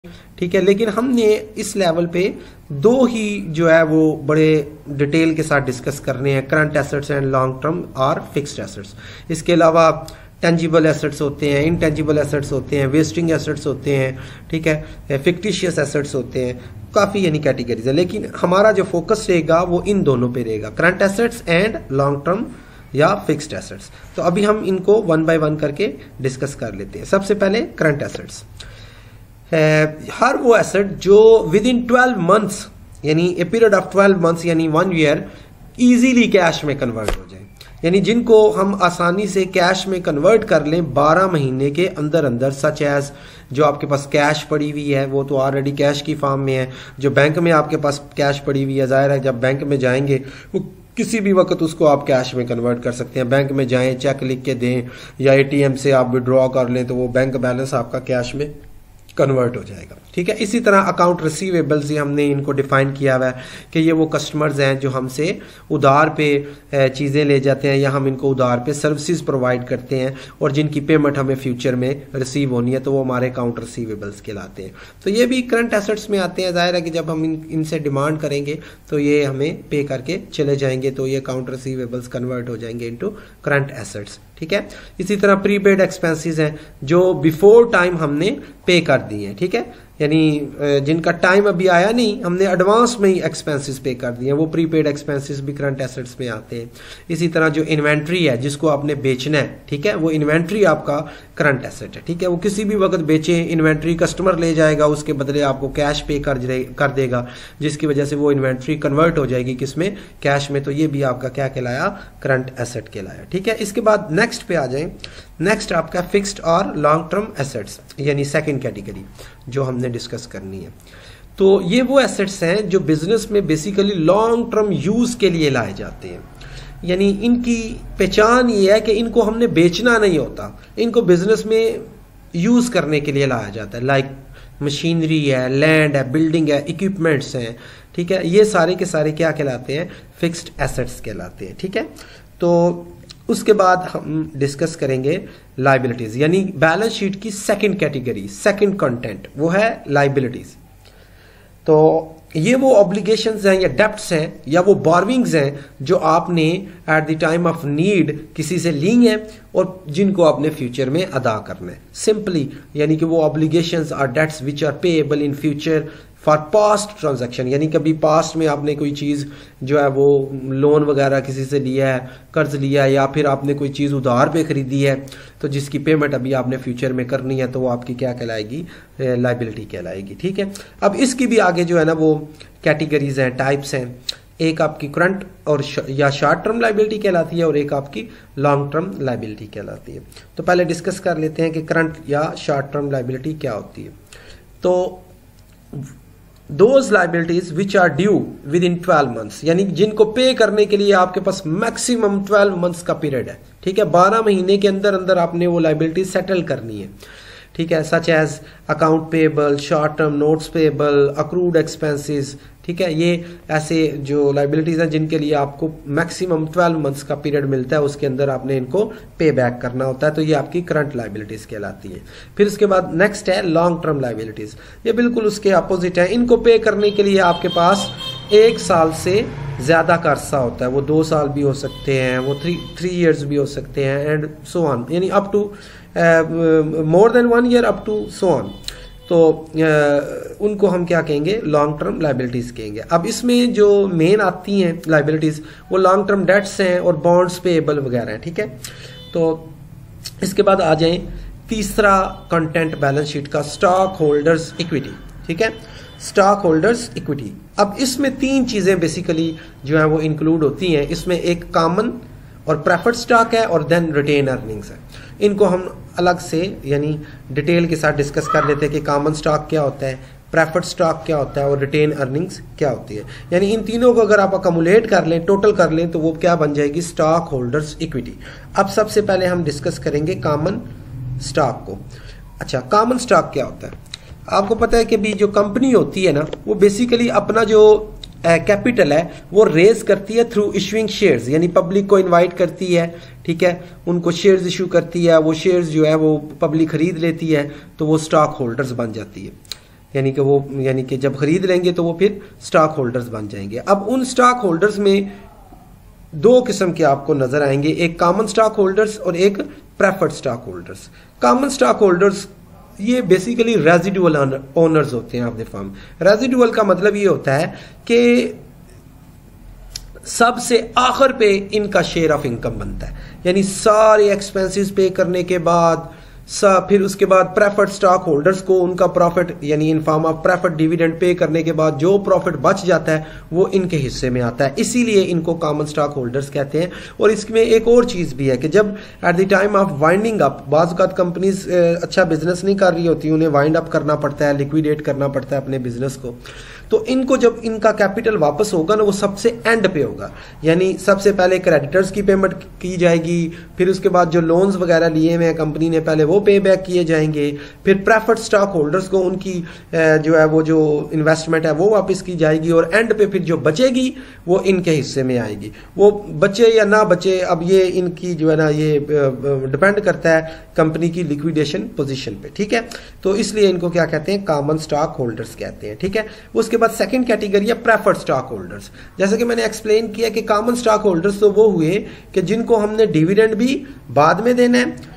ठीक है। लेकिन हमने इस लेवल पे दो ही जो है वो बड़े डिटेल के साथ डिस्कस करने हैं, current assets and long term और फिक्स्ड एसेट्स। इसके अलावा टेंजिबल एसेट्स होते हैं, इनटेंजिबल एसेट्स होते हैं, वेस्टिंग एसेट्स होते हैं, ठीक है, फिक्टिशियस एसेट्स होते हैं, काफ़ी यानी कैटेगरीज है। लेकिन हमारा जो फोकस रहेगा वो इन दोनों पे रहेगा, current assets and long term या फिक्स्ड एसेट्स। तो अभी हम इनको वन बाय वन करके डिस्कस कर लेते हैं। सबसे पहले करंट एसेट्स। हर वो एसेट जो विद इन 12 मंथ्स यानी ए पीरियड ऑफ 12 मंथ्स यानी 1 ईयर इजीली कैश में कन्वर्ट हो जाए, यानी जिनको हम आसानी से कैश में कन्वर्ट कर लें 12 महीने के अंदर अंदर, सच एज जो आपके पास कैश पड़ी हुई है वो तो ऑलरेडी कैश की फॉर्म में है। जो बैंक में आपके पास कैश पड़ी हुई है, जाहिर है जब बैंक में जाएंगे वो किसी भी वक्त उसको आप कैश में कन्वर्ट कर सकते हैं। बैंक में जाएं, चेक लिख के दें या एटीएम से आप विड्रॉ कर लें तो वो बैंक बैलेंस आपका कैश में कन्वर्ट हो जाएगा। ठीक है। इसी तरह अकाउंट रिसीवेबल्स ही हमने इनको डिफाइन किया हुआ है कि ये वो कस्टमर्स हैं जो हमसे उधार पे चीज़ें ले जाते हैं या हम इनको उधार पे सर्विसेज प्रोवाइड करते हैं और जिनकी पेमेंट हमें फ्यूचर में रिसीव होनी है, तो वो हमारे अकाउंट रिसीवेबल्स कहलाते हैं। तो ये भी करंट एसेट्स में आते हैं। जाहिर है कि जब हम इनसे डिमांड करेंगे तो ये हमें पे करके चले जाएंगे, तो ये अकाउंट रिसीवेबल्स कन्वर्ट हो जाएंगे इनटू करंट एसेट्स। ठीक है। इसी तरह प्रीपेड एक्सपेंसेस हैं जो बिफोर टाइम हमने पे कर दी हैं, ठीक है, यानी जिनका टाइम अभी आया नहीं, हमने एडवांस में ही एक्सपेंसेस पे कर दिए हैं, वो प्रीपेड एक्सपेंसेस भी करंट एसेट्स में आते हैं। इसी तरह जो इन्वेंट्री है जिसको आपने बेचना है, ठीक है, वो इन्वेंट्री आपका करंट एसेट है। ठीक है। वो किसी भी वक्त बेचे, इन्वेंट्री कस्टमर ले जाएगा, उसके बदले आपको कैश पे कर देगा, जिसकी वजह से वो इन्वेंट्री कन्वर्ट हो जाएगी किसमें, कैश में। तो ये भी आपका क्या कहलाया, करंट एसेट कहलाया। ठीक है। इसके बाद नेक्स्ट पे आ जाए। नेक्स्ट आपका फिक्स्ड और लॉन्ग टर्म एसेट्स यानी सेकंड कैटेगरी जो हमने डिस्कस करनी है। तो ये वो एसेट्स हैं जो बिजनेस में बेसिकली लॉन्ग टर्म यूज के लिए लाए जाते हैं, यानी इनकी पहचान ये है कि इनको हमने बेचना नहीं होता, इनको बिजनेस में यूज करने के लिए लाया जाता है। लाइक मशीनरी है, लैंड है, बिल्डिंग है, इक्विपमेंट्स हैं, ठीक है, ये सारे के सारे क्या कहलाते हैं, फिक्स्ड एसेट्स कहलाते हैं। ठीक है। तो उसके बाद हम डिस्कस करेंगे लाइबिलिटीज, यानी बैलेंस शीट की सेकंड कैटेगरी, सेकंड कंटेंट, वो है लाइबिलिटीज। तो ये वो ऑब्लिगेशंस हैं या डेब्ट्स हैं या वो बोरविंग्स हैं जो आपने at the time of need किसी से ली हैं और जिनको आपने फ्यूचर में अदा करना है। सिंपली यानी कि वो obligations are debts which are payable in future for past transaction, यानी कभी पास्ट में आपने कोई चीज़ जो है वो लोन वगैरह किसी से लिया है, कर्ज लिया है, या फिर आपने कोई चीज़ उधार पे खरीदी है तो जिसकी पेमेंट अभी आपने फ्यूचर में करनी है, तो वो आपकी क्या कहलाएगी, लाइबिलिटी कहलाएगी। ठीक है। अब इसकी भी आगे जो है ना वो कैटेगरीज हैं, टाइप्स हैं। एक आपकी करंट और या शॉर्ट टर्म लाइबिलिटी कहलाती है और एक आपकी लॉन्ग टर्म लाइबिलिटी कहलाती है। तो पहले डिस्कस कर लेते हैं कि करंट या शॉर्ट टर्म लाइबिलिटी क्या होती है। तो Those liabilities which are due within 12 months, यानी जिनको पे करने के लिए आपके पास मैक्सिमम 12 मंथ्स का पीरियड है। ठीक है। 12 महीने के अंदर अंदर आपने वो लाइबिलिटी सेटल करनी है। ठीक है। Such as account payable, short term notes payable, accrued expenses. ठीक है। ये ऐसे जो लाइबिलिटीज हैं जिनके लिए आपको मैक्सिमम 12 मंथ्स का पीरियड मिलता है, उसके अंदर आपने इनको पे बैक करना होता है, तो ये आपकी करंट लाइबिलिटीज कहलाती है। फिर उसके बाद नेक्स्ट है लॉन्ग टर्म लाइबिलिटीज। ये बिल्कुल उसके अपोजिट है। इनको पे करने के लिए आपके पास 1 साल से ज्यादा का अरसा होता है, वो 2 साल भी हो सकते हैं, वो 3 years भी हो सकते हैं, एंड सो ऑन, यानी up to more than 1 year up to so on. तो उनको हम क्या कहेंगे, लॉन्ग टर्म लाइबिलिटीज कहेंगे। अब इसमें जो मेन आती हैं लाइबिलिटीज वो लॉन्ग टर्म डेट्स हैं और बॉन्ड्स पेएबल वगैरह हैं। ठीक है। तो इसके बाद आ जाएं तीसरा कंटेंट बैलेंस शीट का, स्टॉक होल्डर्स इक्विटी। ठीक है। Stockholders equity. अब इसमें 3 चीजें बेसिकली जो है वो इंक्लूड होती हैं। इसमें एक कॉमन और प्रेफर्ड स्टॉक है और देन रिटेन अर्निंग्स है। इनको हम अलग से यानी डिटेल के साथ डिस्कस कर लेते हैं कि कॉमन स्टॉक क्या होता है, प्रेफर्ड स्टॉक क्या होता है और रिटेन अर्निंग्स क्या होती है। यानी इन तीनों को अगर आप अकमुलेट कर लें, टोटल कर लें, तो वो क्या बन जाएगी, स्टॉक होल्डर्स इक्विटी। अब सबसे पहले हम डिस्कस करेंगे कॉमन स्टॉक को। अच्छा, कॉमन स्टॉक क्या होता है? आपको पता है कि भी जो कंपनी होती है ना, वो बेसिकली अपना जो कैपिटल है वो रेज करती है थ्रू इशूइंग शेयर्स, यानी पब्लिक को इनवाइट करती है, ठीक है, उनको शेयर्स इशू करती है, वो शेयर्स जो है वो पब्लिक खरीद लेती है, तो वो स्टॉक होल्डर्स बन जाती है। यानी कि जब खरीद लेंगे तो वो फिर स्टॉक होल्डर्स बन जाएंगे। अब उन स्टॉक होल्डर्स में दो किस्म के आपको नजर आएंगे, एक कॉमन स्टॉक होल्डर्स और एक preferred stockholders. Common stockholders ये बेसिकली रेजिडुअल ओनर्स होते हैं ऑफ द फर्म। रेजिडुअल का मतलब ये होता है कि सबसे आखिर पे इनका शेयर ऑफ इनकम बनता है, यानी सारे एक्सपेंसेस पे करने के बाद फिर उसके बाद प्रेफर्ड स्टॉक होल्डर्स को उनका प्रॉफिट यानी in form of preferred dividend pay करने के बाद जो प्रॉफिट बच जाता है वो इनके हिस्से में आता है, इसीलिए इनको कॉमन स्टॉक होल्डर्स कहते हैं। और इसमें एक और चीज भी है कि जब at the time of winding up, बाज़ औक़ात कंपनीज अच्छा बिजनेस नहीं कर रही होती, उन्हें वाइंड अप करना पड़ता है, लिक्विडेट करना पड़ता है अपने बिजनेस को, तो इनको जब इनका कैपिटल वापस होगा ना वो सबसे एंड पे होगा, यानी सबसे पहले क्रेडिटर्स की पेमेंट की जाएगी, फिर उसके बाद जो लोन्स वगैरह लिए हुए हैं कंपनी ने पहले वो पे बैक किए जाएंगे, फिर प्रेफर्ड स्टॉक होल्डर्स को उनकी जो है वो जो इन्वेस्टमेंट है वो वापस की जाएगी, और एंड पे फिर जो बचेगी वो इनके हिस्से में आएगी। वो बचे या ना बचे अब ये इनकी जो है ना ये डिपेंड करता है कंपनी की लिक्विडेशन पोजीशन पे, ठीक है। तो इसलिए इनको क्या कहते हैं, कॉमन स्टॉक होल्डर्स कहते हैं, ठीक है। उसके बाद सेकंड कैटेगरी है प्रेफर्ड स्टॉक होल्डर्स। जैसे कि मैंने एक्सप्लेन किया कि कॉमन स्टॉक होल्डर्स तो वो हुए कि जिनको हमने डिविडेंड भी बाद में देना है